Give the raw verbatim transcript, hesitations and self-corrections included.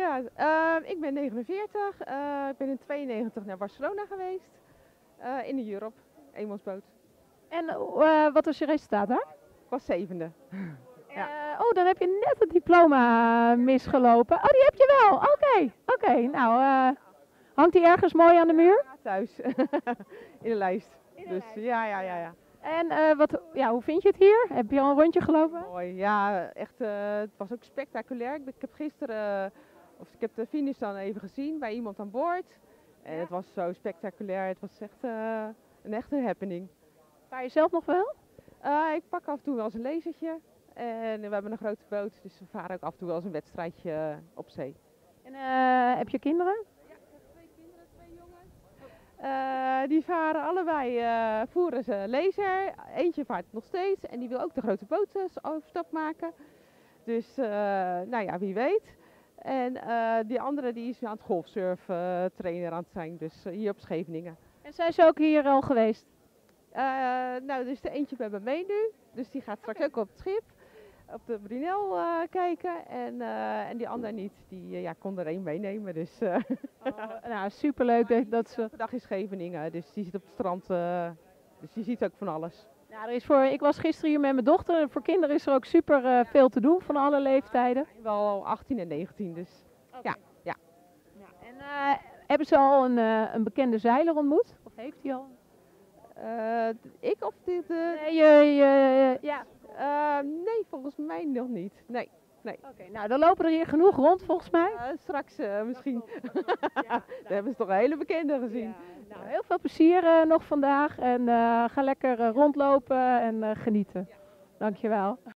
ja. Uh, ik ben negenenveertig. Uh, ik ben in tweeënnegentig naar Barcelona geweest. Uh, in de Europe, eenmansboot. En uh, wat was je resultaat daar? Ik was zevende. Ja. Uh, oh, dan heb je net het diploma misgelopen. Oh, die heb je wel. Oké, okay. oké. Okay. Nou, uh, hangt die ergens mooi aan de muur? Ja, thuis. In de lijst. In de dus lijst. ja, ja, ja, ja. En uh, wat, ja, hoe vind je het hier? Heb je al een rondje gelopen? Mooi, ja, echt. Uh, het was ook spectaculair. Ik heb gisteren, uh, of ik heb de finish dan even gezien bij iemand aan boord. En ja. Het was zo spectaculair. Het was echt uh, een echte happening. Vaar je zelf nog wel? Uh, ik pak af en toe wel eens een lasertje. En we hebben een grote boot, dus we varen ook af en toe wel eens een wedstrijdje op zee. En uh, heb je kinderen? Ja, ik heb twee kinderen, twee jongens. Uh, die varen allebei, uh, voeren ze laser. Eentje vaart nog steeds en die wil ook de grote boot overstap maken. Dus, uh, nou ja, wie weet. En uh, die andere die is aan het golfsurfen uh, trainer aan het zijn, dus uh, hier op Scheveningen. En zijn ze ook hier al geweest? Uh, nou, dus de eentje bij me mee nu. Dus die gaat straks okay. ook op het schip, op de Brunel uh, kijken. En, uh, en die andere niet, die uh, ja, kon er één meenemen. Dus, uh. oh, nou, superleuk dat, dat ze... De dag is Scheveningen, dus die zit op het strand. Uh, dus die ziet ook van alles. Nou, er is voor, ik was gisteren hier met mijn dochter en voor kinderen is er ook super uh, veel te doen van alle leeftijden. Wel achttien en negentien, dus okay. ja. ja. ja. En uh, hebben ze al een, uh, een bekende zeiler ontmoet? Of heeft hij al? Uh, ik of dit? Uh, nee, je, je, ja. uh, nee, volgens mij nog niet. Nee. nee. Oké, okay, nou dan lopen er hier genoeg rond volgens mij. Uh, straks uh, misschien. Ja, nou. We hebben ze toch een hele bekende gezien. Ja, nou, heel veel plezier uh, nog vandaag en uh, ga lekker uh, rondlopen en uh, genieten. Ja. Dankjewel.